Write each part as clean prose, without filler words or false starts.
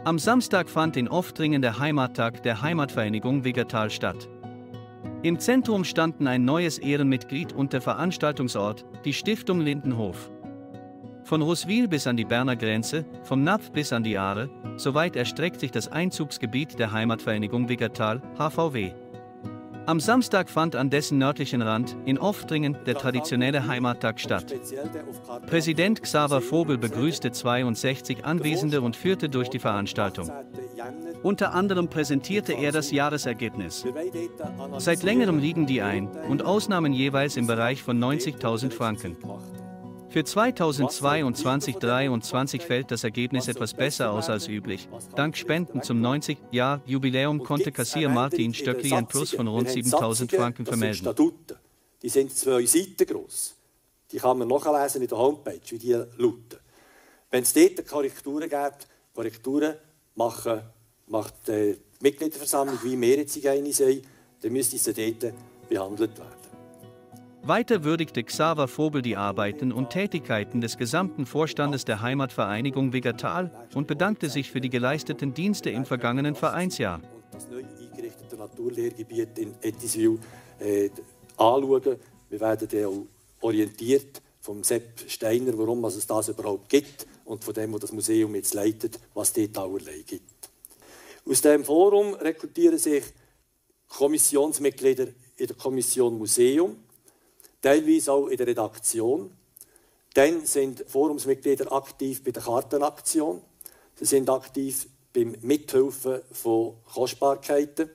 Am Samstag fand in Oftringen der Heimattag der Heimatvereinigung Wiggertal statt. Im Zentrum standen ein neues Ehrenmitglied und der Veranstaltungsort, die Stiftung Lindenhof. Von Roswil bis an die Berner Grenze, vom Napf bis an die Aare, soweit erstreckt sich das Einzugsgebiet der Heimatvereinigung Wiggertal, HVW. Am Samstag fand an dessen nördlichen Rand, in Oftringen, der traditionelle Heimattag statt. Präsident Xaver Vogel begrüßte 62 Anwesende und führte durch die Veranstaltung. Unter anderem präsentierte er das Jahresergebnis. Seit längerem liegen die Ein- und Ausnahmen jeweils im Bereich von 90.000 Franken. Für 2022/23 fällt das Ergebnis etwas besser aus als üblich. Dank Spenden zum 90-Jahr-Jubiläum konnte Kassier Martin Stöckli ein Plus von rund 7.000 Franken vermelden. Die sind 2 Seiten groß. Die kann man nachlesen in der Homepage, wie die lauten. Wenn es dort Korrekturen gibt, Korrekturen macht die Mitgliederversammlung, wie wir jetzt eine sehen, dann müsste sie dort behandelt werden. Weiter würdigte Xaver Vogel die Arbeiten und Tätigkeiten des gesamten Vorstandes der Heimatvereinigung Wiggertal und bedankte sich für die geleisteten Dienste im vergangenen Vereinsjahr. Und das neu eingerichtete Naturlehrgebiet in Ettiswil anschauen. Wir werden dann auch orientiert vom Sepp Steiner, warum es das überhaupt gibt und von dem, der das Museum jetzt leitet, was dort allerlei gibt. Aus diesem Forum rekrutieren sich Kommissionsmitglieder in der Kommission Museum, teilweise auch in der Redaktion. Dann sind Forumsmitglieder aktiv bei der Kartenaktion. Sie sind aktiv beim Mithelfen von Kostbarkeiten.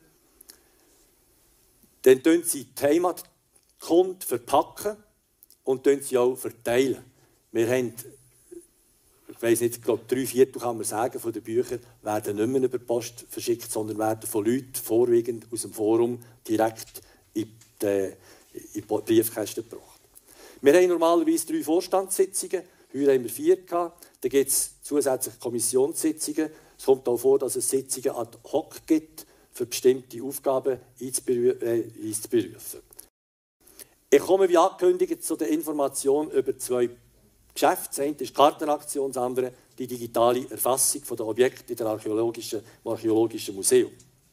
Dann verpacken sie die Heimatkunde verpacken und sie auch verteilen. Wir haben, ich weiss nicht, ich glaube 3/4 kann man sagen, von den Büchern werden nicht mehr über die Post verschickt, sondern werden von Leuten vorwiegend aus dem Forum direkt in die Briefkästen gebracht. Wir haben normalerweise 3 Vorstandssitzungen, heute haben wir 4 gehabt. Dann gibt es zusätzliche Kommissionssitzungen. Es kommt auch vor, dass es Sitzungen ad hoc gibt, für bestimmte Aufgaben einzuberufen. Ich komme wie angekündigt zu der Information über 2 Geschäfte. Das eine ist die Kartenaktion, das andere die digitale Erfassung der Objekte im Archäologischen Museum.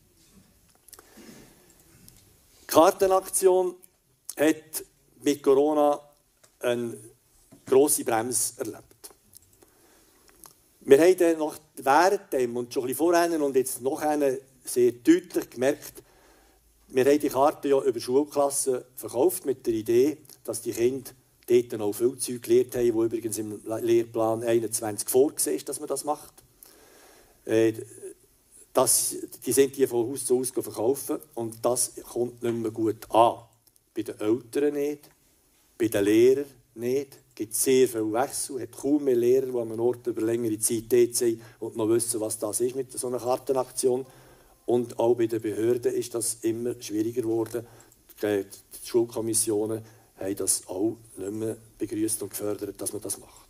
Die Kartenaktion hat mit Corona eine grosse Bremse erlebt. Wir haben dann noch während dem und schon ein bisschen vorher und jetzt nachher sehr deutlich gemerkt, wir haben die Karten ja über Schulklassen verkauft mit der Idee, dass die Kinder dort auch viel Zeug gelernt haben, wo übrigens im Lehrplan 21 vorgesehen ist, dass man das macht. Die sind die von Haus zu Haus verkaufen und das kommt nicht mehr gut an. Bei den Eltern nicht, bei den Lehrern nicht. Es gibt sehr viel Wechsel. Es hat kaum mehr Lehrer, die an einem Ort über längere Zeit dort sind und noch wissen, was das ist mit so einer Kartenaktion. Und auch bei den Behörden ist das immer schwieriger geworden. Die Schulkommissionen haben das auch nicht mehr begrüßt und gefördert, dass man das macht.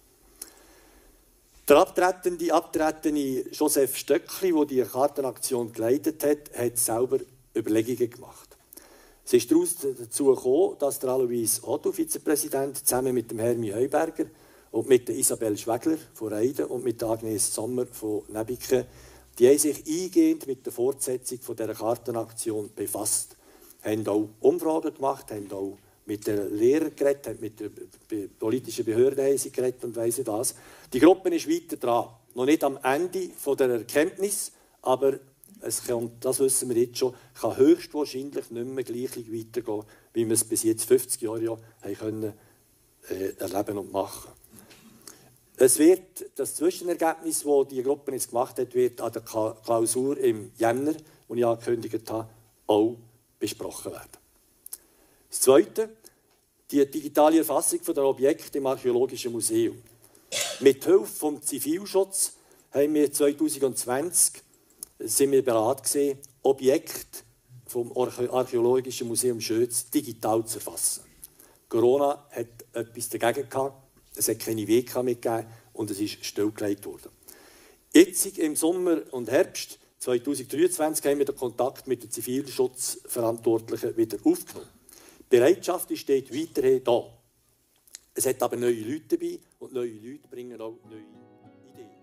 Der abtretende Josef Stöckli, der die Kartenaktion geleitet hat selber Überlegungen gemacht. Es ist dazu gekommen, dass der Alois Otto, Vizepräsident, zusammen mit dem Hermi Heuberger und mit der Isabel Schwegler von Reiden und mit der Agnes Sommer von Nebiken, die haben sich eingehend mit der Fortsetzung dieser Kartenaktion befasst. Haben auch Umfragen gemacht, haben auch mit den Lehrern geredet, haben mit den politischen Behörden geredet und weiss ich was. Die Gruppe ist weiter dran. Noch nicht am Ende der Erkenntnis, aber es kann, das wissen wir jetzt schon, kann höchstwahrscheinlich nicht mehr gleich weitergehen, wie wir es bis jetzt 50 Jahre ja können, erleben und machen. Es wird das Zwischenergebnis, das die Gruppe jetzt gemacht hat, wird an der Klausur im Jänner, die ich angekündigt habe, auch besprochen werden. Das Zweite, die digitale Erfassung der Objekte im Archäologischen Museum. Mit Hilfe vom Zivilschutz haben wir 2020 sind wir bereit gewesen, Objekte vom Archäologischen Museum Schötz digital zu erfassen. Corona hat etwas dagegen gehabt, es hat keine WK mehr gegeben und es ist stillgelegt worden. Jetzt im Sommer und Herbst 2023 haben wir den Kontakt mit den Zivilschutzverantwortlichen wieder aufgenommen. Die Bereitschaft steht weiterhin da. Es hat aber neue Leute dabei und neue Leute bringen auch neue Ideen.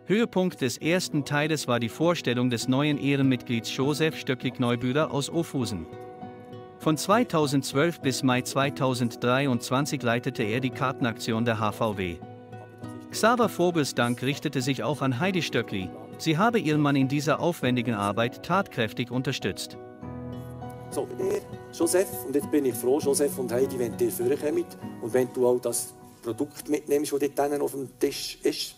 Höhepunkt des ersten Teiles war die Vorstellung des neuen Ehrenmitglieds Josef Stöckli-Neubühler aus Ofusen. Von 2012 bis Mai 2023 leitete er die Kartenaktion der HVW. Xaver Vogels Dank richtete sich auch an Heidi Stöckli. Sie habe ihren Mann in dieser aufwendigen Arbeit tatkräftig unterstützt. So, Josef, und jetzt bin ich froh, Josef und Heidi, wenn ihr vorkommt und wenn du auch das Produkt mitnimmst, das dort auf dem Tisch ist.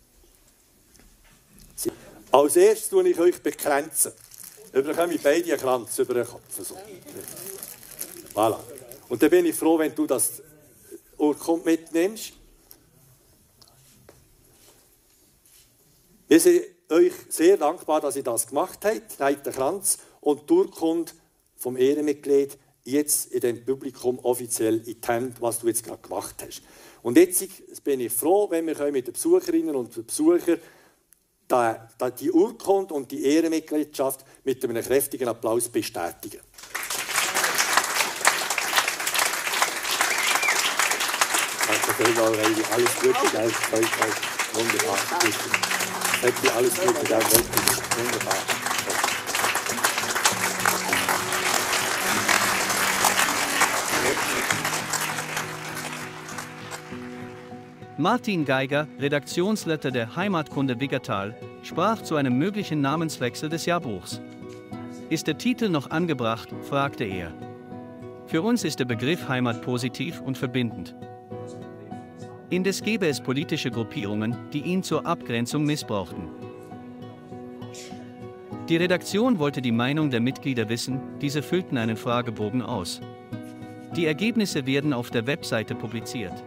Als erstes tue ich euch bekränzen. Überkomme ich beide einen Kranz über den Kopf. So. Voilà. Und dann bin ich froh, wenn du das Urkund mitnimmst. Wir sind euch sehr dankbar, dass ihr das gemacht habt. Nehmt den Kranz und die Urkunde vom Ehrenmitglied jetzt in dem Publikum offiziell in die Hände, was du jetzt gerade gemacht hast. Und jetzt bin ich froh, wenn wir mit den Besucherinnen und den Besuchern die Urkunde und die Ehrenmitgliedschaft mit einem kräftigen Applaus bestätigen. Danke vielmals, Heidi. Alles Gute, gell? Wunderbar. Happy, alles Gute, gell? Wunderbar. Martin Geiger, Redaktionsleiter der Heimatkunde Wiggertal, sprach zu einem möglichen Namenswechsel des Jahrbuchs. Ist der Titel noch angebracht, fragte er. Für uns ist der Begriff Heimat positiv und verbindend. Indes gäbe es politische Gruppierungen, die ihn zur Abgrenzung missbrauchten. Die Redaktion wollte die Meinung der Mitglieder wissen, diese füllten einen Fragebogen aus. Die Ergebnisse werden auf der Webseite publiziert.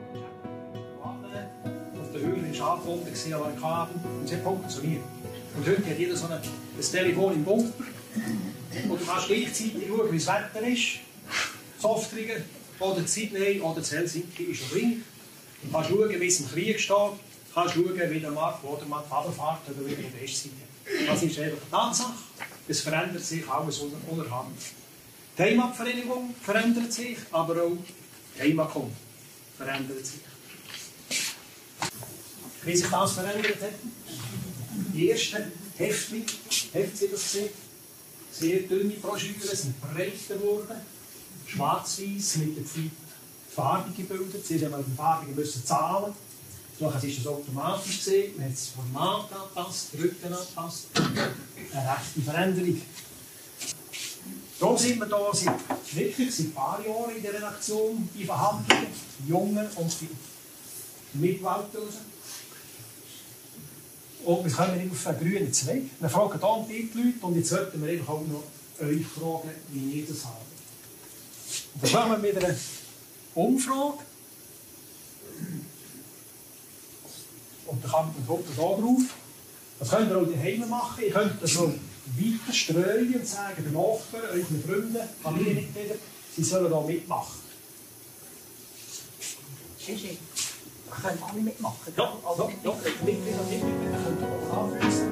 Angebunden an einen Kabel und sie hat funktioniert. Und heute hat jeder so ein Telefon im Bunker und du kannst gleichzeitig schauen, wie das Wetter ist, Softringen oder Sydney oder Helsinki ist ein Ring. Du kannst schauen, wie es im Krieg steht, du kannst schauen, wie der Markt oder man die Fahrerfahrt oder wie die Westseite. Das ist einfach eine Tatsache. Es verändert sich alles unterhand. Die Heimatvereinigung verändert sich, aber auch die Heimatkunde verändert sich. Wie sich das verändert hat. Die ersten Heftchen, habt ihr das gesehen? Sehr dünne Broschüren, sind breiter geworden, schwarz-weiß mit der Farbe gebildet. Sie haben die Farbe müssen zahlen. Nachher ist das automatisch gesehen, man hat das Format angepasst, die Rücken angepasst. Eine rechte Veränderung. Darum sind wir da wirklich seit ein paar Jahren in der Redaktion, die Verhandlungen, die Jungen und die Mitwalter. Und wir kommen nicht auf einen grünen Zweig. Wir fragen dann die Leute und jetzt sollten wir auch noch euch fragen, wie ihr das habt. Und dann kommen wir mit einer Umfrage. Und dann kommt man da drauf. Das könnt ihr auch daheim machen. Ihr könnt das auch weiter streuen und sagen den Nachbarn, euren Freunden, Familienmitgliedern, sie sollen da mitmachen. Wir können alle mitmachen. Ja, Mitglieder können auch anführen.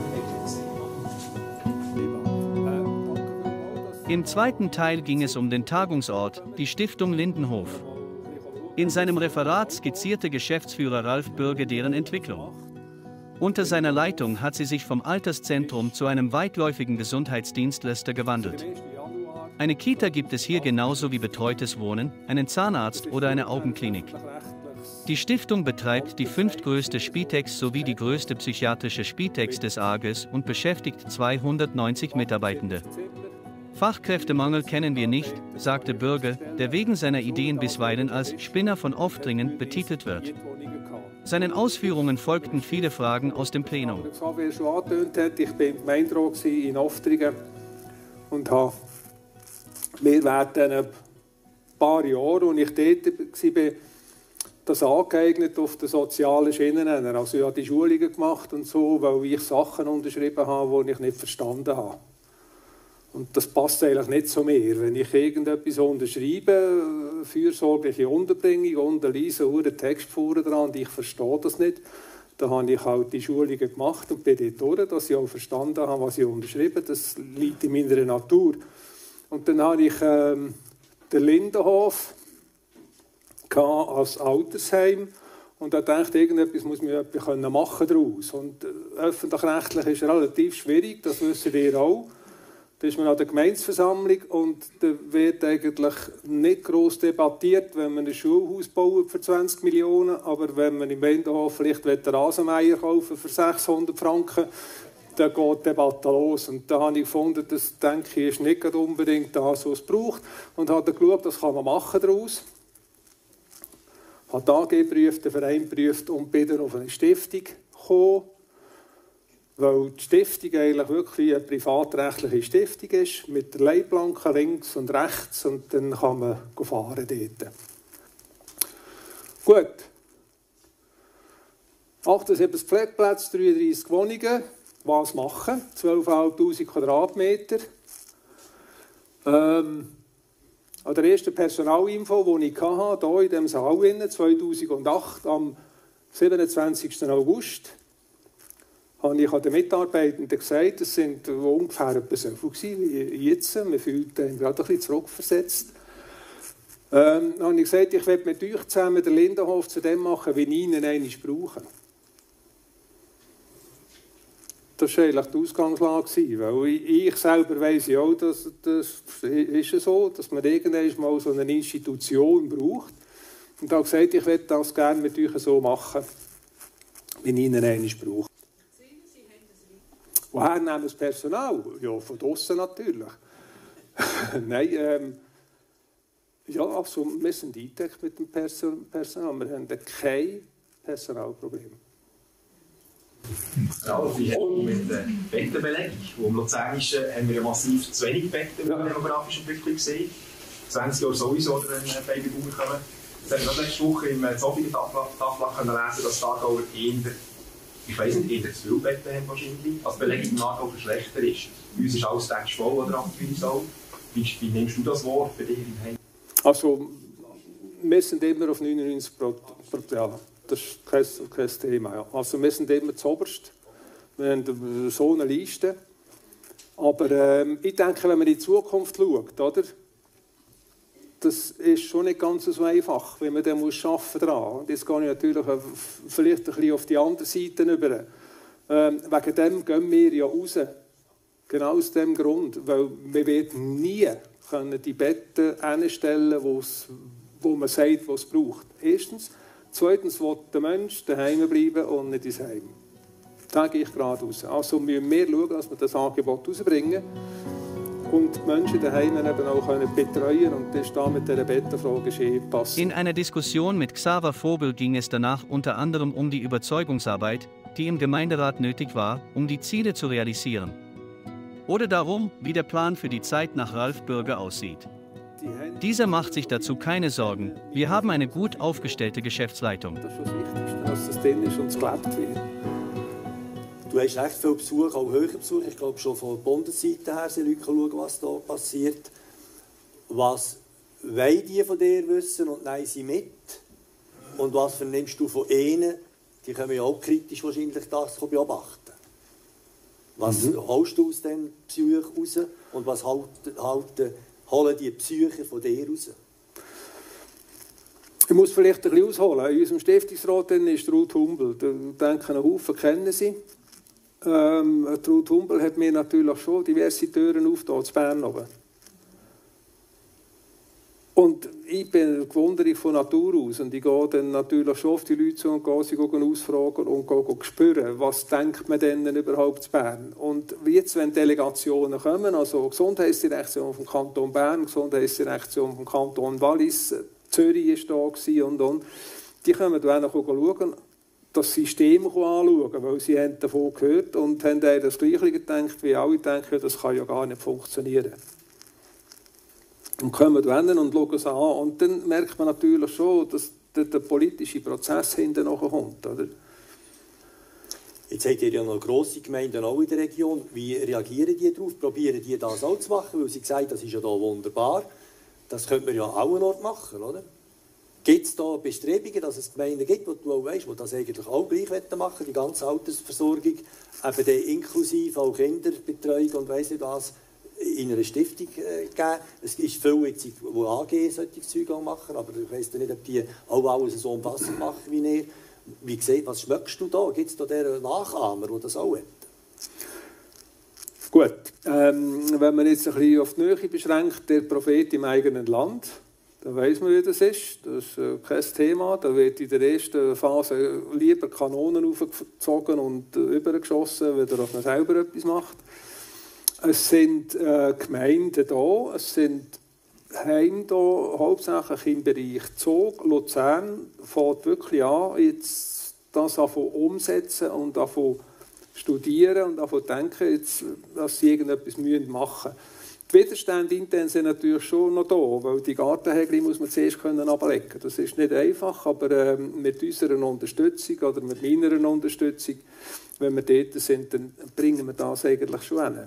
Im zweiten Teil ging es um den Tagungsort, die Stiftung Lindenhof. In seinem Referat skizzierte Geschäftsführer Ralf Bürge deren Entwicklung. Unter seiner Leitung hat sie sich vom Alterszentrum zu einem weitläufigen Gesundheitsdienstleister gewandelt. Eine Kita gibt es hier genauso wie betreutes Wohnen, einen Zahnarzt oder eine Augenklinik. Die Stiftung betreibt die 5. größte Spitex sowie die größte psychiatrische Spitex des Aargaues und beschäftigt 290 Mitarbeitende. Fachkräftemangel kennen wir nicht, sagte Bürge, der wegen seiner Ideen bisweilen als Spinner von Oftringen betitelt wird. Seinen Ausführungen folgten viele Fragen aus dem Plenum. Wie er schon angetönt hat, ich war im Gemeinderat in Oftringen und habe mir während ein paar Jahren, als ich dort war, das angeeignet auf den sozialen Schienen. Also ich habe die Schulungen gemacht und so, weil ich Sachen unterschrieben habe, die ich nicht verstanden habe. Und das passt eigentlich nicht zu mir. Wenn ich irgendetwas unterschreibe, fürsorgliche Unterbringung, unterlese, einen Text vorne dran und ich verstehe das nicht, dann habe ich halt die Schulungen gemacht und bin dort durch, dass ich auch verstanden habe, was ich unterschrieben habe. Das liegt in meiner Natur. Und dann habe ich den Lindenhof als Altersheim und da dachte ich, irgendetwas muss man machen daraus. Und öffentlich-rechtlich ist relativ schwierig, das wissen ihr auch. Da ist man an der Gemeindeversammlung und da wird eigentlich nicht gross debattiert, wenn man ein Schulhaus baut für 20 Millionen, aber wenn man im Wendehof vielleicht einen Rasenmäher kaufen für 600 Franken, dann geht die Debatte los. Und da habe ich gefunden, das denke ich, ist nicht unbedingt das, was es braucht. Und habe dann geschaut, was kann man machen daraus. Hat die AG geprüft, den Verein geprüft und bin dann auf eine Stiftung gekommen, weil die Stiftung eigentlich wirklich eine privatrechtliche Stiftung ist, mit der Leitplanke links und rechts, und dann kann man fahren dort. Gut. 78 Pflegeplätze, 33 Wohnungen. Was machen? 12'500 Quadratmeter. An der ersten Personalinfo, die ich hatte, hier in diesem Saal 2008, am 27. August, habe ich den Mitarbeitenden gesagt, es sind ungefähr etwa so viel wie jetzt. Wir fühlten gerade ein bisschen zurückversetzt. Dann habe ich gesagt, ich werde mit euch zusammen den Lindenhof zu dem machen, wie ich ihn einmal brauche. Das war eigentlich die Ausgangslage, weil ich selber weiss ja auch, dass das ist so, dass man irgendwann mal so eine Institution braucht. Und habe gesagt, ich möchte das gerne mit euch so machen, wie ich ihn einmal brauche. Woher nehmen wir das Personal? Ja, von draussen natürlich. Nein, ja, also wir sind eingedeckt mit dem Personal. Wir haben kein Personalproblem. Ja, mit der Bettenbelegung. Im Luzernischen haben wir ja massiv zu wenig Betten in der demografischen Entwicklung gesehen. 20 Jahre sowieso, wenn Babyboomer kommen. Jetzt haben wir letzte Woche im Zofingen Tagblatt lesen, dass die Aargauer ich weiss nicht, eher zu viele Betten haben wahrscheinlich. Also die Belegung im Aargau verschlechtert ist. Bei uns ist alles täglich voll oder aktuell auch. Wie nimmst du das Wort bei dir im Heim? Also, wir sind immer auf 99%. Ja, das ist kein Thema. Ja. Also, wir sind immer zuoberst. Wir haben so eine Liste. Aber ich denke, wenn man in die Zukunft schaut, oder? Das ist schon nicht ganz so einfach, wenn man dann arbeiten muss. Und jetzt gehe ich natürlich vielleicht ein bisschen auf die andere Seite über. Wegen dem gehen wir ja raus. Genau aus dem Grund. Weil wir werden nie die Betten hinstellen, wo man sagt, was es braucht. Erstens. Zweitens will der Mensch daheim bleiben und nicht ins Heim. Da gehe ich gerade raus. Also müssen wir schauen, dass wir das Angebot rausbringen und die Menschen daheim eben auch betreuen können. Und das ist da mit dieser Bettenfrage passt. In einer Diskussion mit Xaver Vogel ging es danach unter anderem um die Überzeugungsarbeit, die im Gemeinderat nötig war, um die Ziele zu realisieren. Oder darum, wie der Plan für die Zeit nach Ralf Bürger aussieht. Dieser macht sich dazu keine Sorgen. Wir haben eine gut aufgestellte Geschäftsleitung. Das ist das Wichtigste, dass das drin ist und es gelebt wird. Du hast recht viel Besuch, auch höhere Besuch. Ich glaube, schon von der Bundesseite her sind Leute schauen, was da passiert. Was wollen die von dir wissen und nehmen sie mit? Und was vernimmst du von ihnen? Die können ja auch kritisch wahrscheinlich das beobachten. Was holst du aus diesen Besuchen raus und was holen die Psyche von dir raus? Ich muss vielleicht ein bisschen ausholen. In unserem Stiftungsrat ist Ruth Humbel. Ich denke, einen Haufen kennen sie. Ruth Humbel hat mir natürlich schon diverse Türen aufgetan, in Bern oben. Und ich bin gewundert von Natur aus. Und ich gehe dann natürlich schon auf die Leute zu und gehe sie ausfragen und spüren, was denkt man denn überhaupt in Bern. Und jetzt, wenn Delegationen kommen, also Gesundheitsdirektion vom Kanton Bern, Gesundheitsdirektion vom Kanton Wallis, Zürich war da und. Die können dann schauen, das System anschauen, weil sie haben davon gehört und haben das Gleiche gedacht, wie alle denken, das kann ja gar nicht funktionieren. Und kommen dann und schauen es an. Und dann merkt man natürlich schon, dass der politische Prozess hinten kommt. Oder? Jetzt habt ihr ja noch grosse Gemeinden auch in der Region. Wie reagieren die darauf? Probieren die das auch zu machen? Weil sie gesagt haben, das ist ja da wunderbar. Das könnte man ja auch einen Ort machen, oder? Gibt es da Bestrebungen, dass es Gemeinden gibt, wo du auch weißt, die das eigentlich auch gleich machen wollen, die ganze Altersversorgung, eben inklusive auch Kinderbetreuung und weiss nicht was, in einer Stiftung geben? Es ist viel, jetzt, die AG solche Zeug machen, aber ich weiss nicht, ob die auch alles so umfassend machen wie ihr. Was schmeckst du da? Gibt es da den Nachahmer, der das auch hat? Gut, wenn man jetzt ein bisschen auf die Nähe beschränkt, der Prophet im eigenen Land, dann weiss man, wie das ist. Das ist kein Thema. Da wird in der ersten Phase lieber Kanonen aufgezogen und übergeschossen, wenn dass man selber etwas macht. Es sind Gemeinden da, es sind Heime da, hauptsächlich im Bereich Zug. Luzern fängt wirklich an, jetzt das umsetzen und studieren und davon denken, jetzt, dass sie irgendetwas machen müssen. Die Widerstände intern sind natürlich schon noch da, weil die Gartenhägel muss man zuerst ablegen können. Das ist nicht einfach, aber mit unserer Unterstützung oder mit meiner Unterstützung, wenn wir dort sind, dann bringen wir das eigentlich schon hin.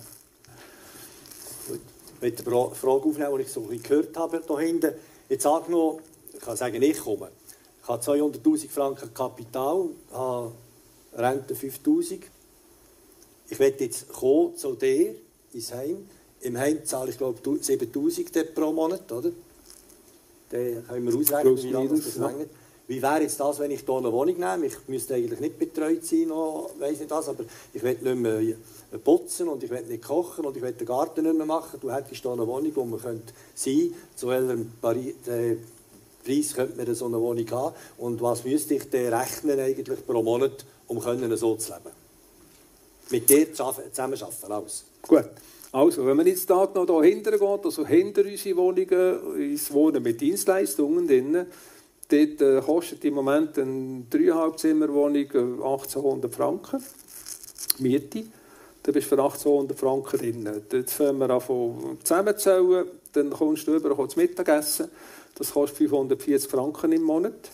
Ich möchte eine Frage aufnehmen, die ich so ein bisschen gehört habe hier hinten. Jetzt angenommen, ich kann sagen, ich komme. Ich habe 200'000 Franken Kapital, habe Rente 5'000. Ich werde jetzt kommen zu dir ins Heim. Im Heim zahle ich, glaube ich, 7'000 pro Monat, oder? Dann können wir ausrechnen, wie lange das längert. Wie wäre jetzt das, wenn ich hier eine Wohnung nehme? Ich müsste eigentlich nicht betreut sein, weiss nicht was, aber ich will nicht mehr putzen und ich will nicht kochen und ich will den Garten nicht mehr machen. Du hättest hier eine Wohnung, wo man sein könnte. Zu welchem Preis könnte man so eine Wohnung haben? Und was müsste ich denn rechnen eigentlich pro Monat, um so zu leben? Mit dir zusammenarbeiten, alles. Gut. Also, wenn man jetzt da noch dahinter geht, also hinter unsere Wohnungen, ins Wohnen mit Dienstleistungen drin, dort kostet im Moment eine 3,5-Zimmer-Wohnung 1800 Franken Miete. Da bist du für 1800 Franken drin. Dort fangen wir an zusammenzählen, dann kommst du rüber zu Mittagessen. Das kostet 540 Franken im Monat.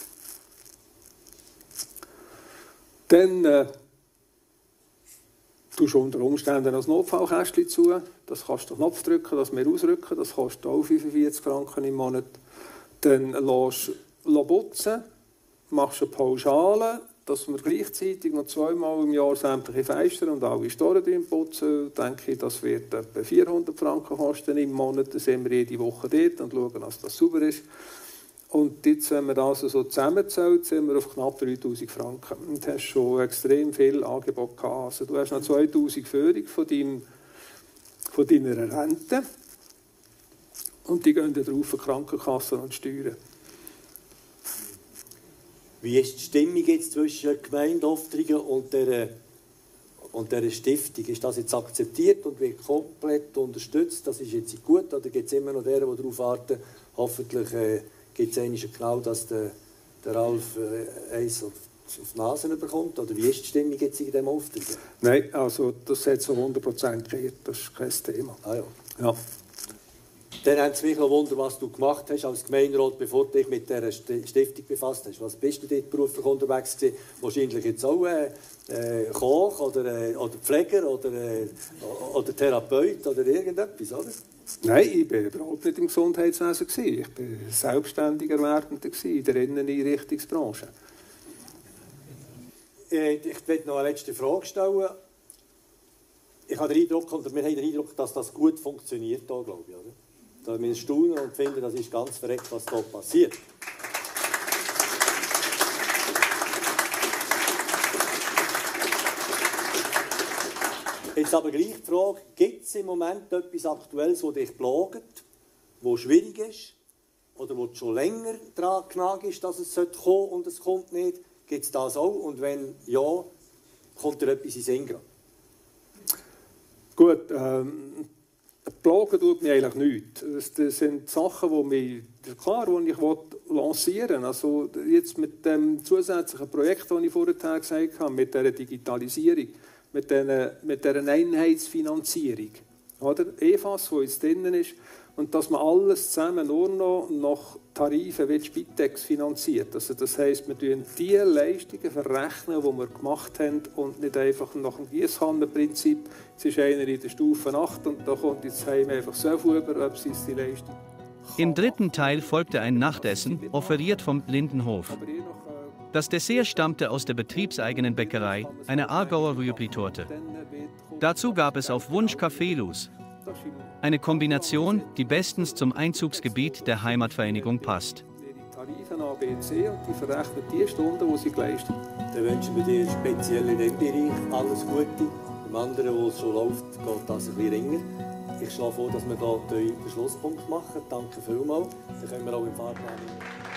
Dann tust du unter Umständen ein Notfallkästchen zu. Das kannst du den Knopf drücken, dass wir ausrücken. Das kostet auch 45 Franken im Monat. Dann lässt du putzen, machst eine Pauschale, dass wir gleichzeitig noch 2-mal im Jahr sämtliche Fenster und alle Storen drin putzen. Denke ich, das wird etwa 400 Franken kosten im Monat. Dann sind wir jede Woche dort und schauen, dass das sauber ist. Und jetzt, wenn wir das so zusammenzählen, sind wir auf knapp 3000 Franken. Und hast schon extrem viel Angebot gehabt. Also, du hast noch 2000 Führung von deiner Rente. Und die gehen dann drauf für Krankenkassen und Steuern. Wie ist die Stimmung jetzt zwischen der Gemeinde Oftringen und dieser Stiftung? Ist das jetzt akzeptiert und wird komplett unterstützt? Das ist jetzt gut, oder gibt es immer noch deren, die darauf warten? Hoffentlich gibt es genau, dass der Ralf eins auf die Nase bekommt? Oder wie ist die Stimmung jetzt in diesem Oftringen? Nein, also das hat so 100% gekehrt, das ist kein Thema. Ah, ja. Ja. Dann hat es mich noch Wunder, was du gemacht hast als Gemeinderat, bevor du dich mit dieser Stiftung befasst hast. Was bist du dort beruflich unterwegs gewesen? Wahrscheinlich jetzt auch Koch oder Pfleger oder Therapeut oder irgendetwas, oder? Nein, ich war überhaupt nicht im Gesundheitswesen. Ich war selbstständiger Werbender in der Inneneinrichtungsbranche. Ich möchte noch eine letzte Frage stellen. Ich habe den Eindruck, oder wir haben den Eindruck, dass das gut funktioniert, hier, glaube ich, oder? Da wir staunen und finden, das ist ganz verreckt, was hier passiert. Jetzt aber gleich die Frage, gibt es im Moment etwas Aktuelles, das dich plagt, das schwierig ist, oder wo du schon länger daran genagt ist, dass es kommen sollte und es kommt nicht? Gibt es das auch? Und wenn ja, kommt dir etwas in den Sinn gerade? Gut, plagen tut mir eigentlich nichts. Das sind Sachen, die ich lancieren will. Also jetzt mit dem zusätzlichen Projekt, das ich vorher gesagt habe, mit der Digitalisierung, mit dieser Einheitsfinanzierung. Oder? EFAS, die jetzt drin ist, und dass man alles zusammen nur noch nach Tarifen wie die Spitex finanziert. Also das heisst, wir verrechnen die Leistungen, die wir gemacht haben, und nicht einfach nach dem Giesskannenprinzip. Es ist einer in der Stufe 8 und da kommt jetzt heim einfach so viel über, ob sie die Leistung. Im dritten Teil folgte ein Nachtessen, offeriert vom Lindenhof. Das Dessert stammte aus der betriebseigenen Bäckerei, eine Aargauer Rüebli-Torte. Dazu gab es auf Wunsch Kaffeelus. Eine Kombination, die bestens zum Einzugsgebiet der Heimatvereinigung passt. Tarife A, B, C und die verrechnet die Stunden, die sie geleistet haben. Dann wünschen wir dir speziell in diesem Bereich alles Gute. Im anderen, wo es schon läuft, geht das ein bisschen ringer. Ich schlage vor, dass wir hier den Schlusspunkt machen. Danke vielmals. Dann können wir auch im Fahrplan